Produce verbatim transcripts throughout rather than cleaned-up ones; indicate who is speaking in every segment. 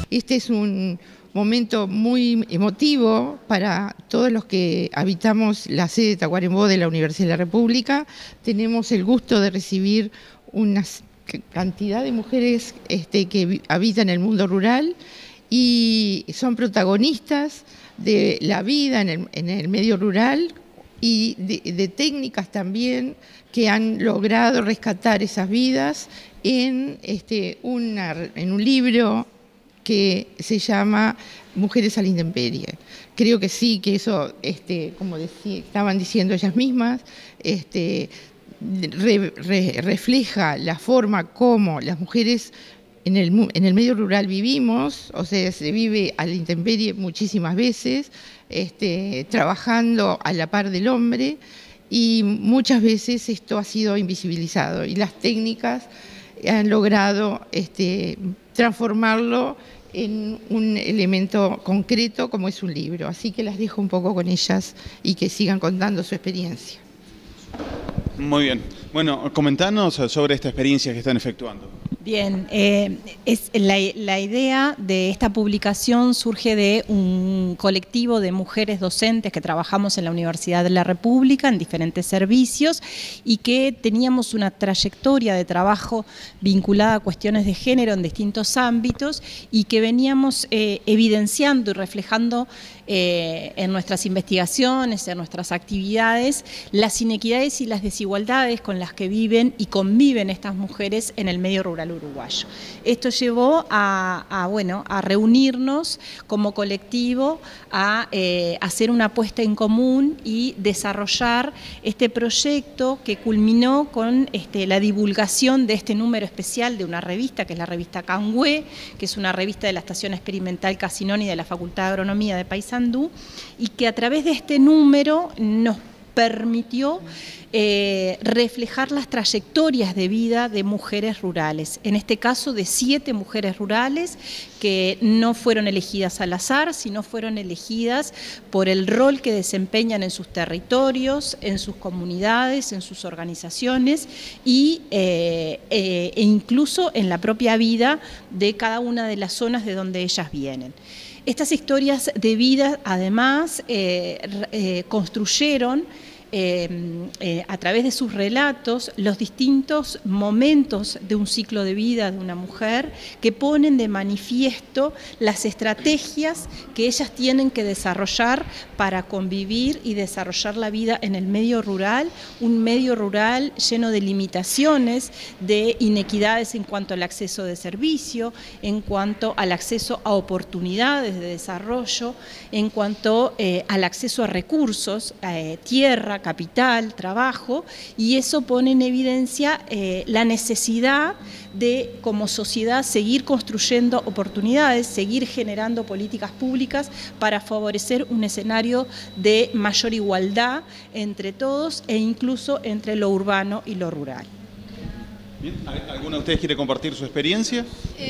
Speaker 1: Este es un momento muy emotivo para todos los que habitamos la sede de Tacuarembó de la Universidad de la República. Tenemos el gusto de recibir una cantidad de mujeres este, que habitan el mundo rural y son protagonistas de la vida en el, en el medio rural y de, de técnicas también que han logrado rescatar esas vidas en, este, una, en un libro que se llama Mujeres a la Intemperie. Creo que sí, que eso, este, como decía, estaban diciendo ellas mismas, este, re, re, refleja la forma como las mujeres en el, en el medio rural vivimos, o sea, se vive a la intemperie muchísimas veces, este, trabajando a la par del hombre, y muchas veces esto ha sido invisibilizado y las técnicas han logrado este, transformarlo en un elemento concreto como es un libro. Así que las dejo un poco con ellas y que sigan contando su experiencia.
Speaker 2: Muy bien. Bueno, comentanos sobre esta experiencia que están efectuando.
Speaker 3: Bien, eh, es la, la idea de esta publicación surge de un colectivo de mujeres docentes que trabajamos en la Universidad de la República en diferentes servicios y que teníamos una trayectoria de trabajo vinculada a cuestiones de género en distintos ámbitos y que veníamos eh, evidenciando y reflejando eh, en nuestras investigaciones, en nuestras actividades, las inequidades y las desigualdades con las que viven y conviven estas mujeres en el medio rural uruguayo. Esto llevó a, a, bueno, a reunirnos como colectivo, a eh, hacer una apuesta en común y desarrollar este proyecto que culminó con este, la divulgación de este número especial de una revista, que es la revista Cangüe, que es una revista de la Estación Experimental Casinoni de la Facultad de Agronomía de Paysandú, y que a través de este número nos permitió eh, reflejar las trayectorias de vida de mujeres rurales, en este caso de siete mujeres rurales que no fueron elegidas al azar, sino fueron elegidas por el rol que desempeñan en sus territorios, en sus comunidades, en sus organizaciones y, eh, eh, e incluso en la propia vida de cada una de las zonas de donde ellas vienen. Estas historias de vida, además, eh, eh, construyeron Eh, eh, a través de sus relatos los distintos momentos de un ciclo de vida de una mujer que ponen de manifiesto las estrategias que ellas tienen que desarrollar para convivir y desarrollar la vida en el medio rural, un medio rural lleno de limitaciones, de inequidades en cuanto al acceso de servicio, en cuanto al acceso a oportunidades de desarrollo, en cuanto eh, al acceso a recursos, eh, tierra, capital, trabajo, y eso pone en evidencia eh, la necesidad de, como sociedad, seguir construyendo oportunidades, seguir generando políticas públicas para favorecer un escenario de mayor igualdad entre todos e incluso entre lo urbano y lo rural.
Speaker 2: Bien. ¿Alguna de ustedes quiere compartir su experiencia?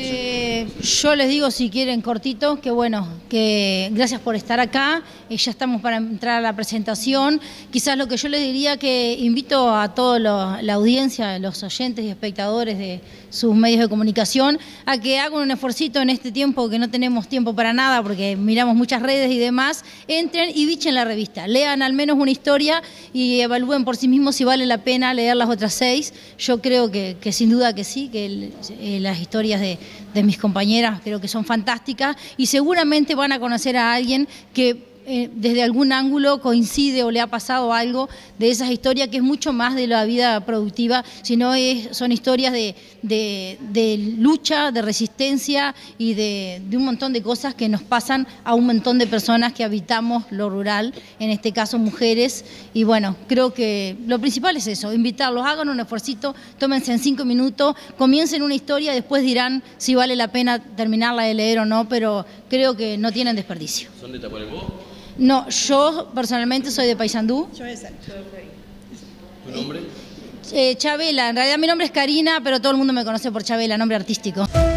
Speaker 4: Eh, yo les digo, si quieren, cortito, que bueno, que gracias por estar acá, eh, ya estamos para entrar a la presentación. Quizás lo que yo les diría, que invito a toda la audiencia, los oyentes y espectadores de sus medios de comunicación, a que hagan un esfuercito en este tiempo, que no tenemos tiempo para nada, porque miramos muchas redes y demás, entren y bichen la revista, lean al menos una historia y evalúen por sí mismos si vale la pena leer las otras seis. Yo creo que, que sin duda que sí, que el, eh, las historias de, de mis compañeras creo que son fantásticas y seguramente van a conocer a alguien que eh, desde algún ángulo coincide o le ha pasado algo de esas historias, que es mucho más de la vida productiva, sino es, son historias de, de, de lucha, de resistencia y de, de un montón de cosas que nos pasan a un montón de personas que habitamos lo rural, en este caso mujeres. Y bueno, creo que lo principal es eso, invitarlos, hagan un esfuercito, tómense en cinco minutos, comiencen una historia, después dirán si vale la pena terminarla de leer o no, pero creo que no tienen desperdicio.
Speaker 5: ¿Son de Tacuarembó?
Speaker 4: No, yo personalmente soy de Paysandú.
Speaker 3: Yo esa, yo
Speaker 5: ¿Tu nombre?
Speaker 4: Eh, Chabela, en realidad mi nombre es Karina, pero todo el mundo me conoce por Chabela, nombre artístico.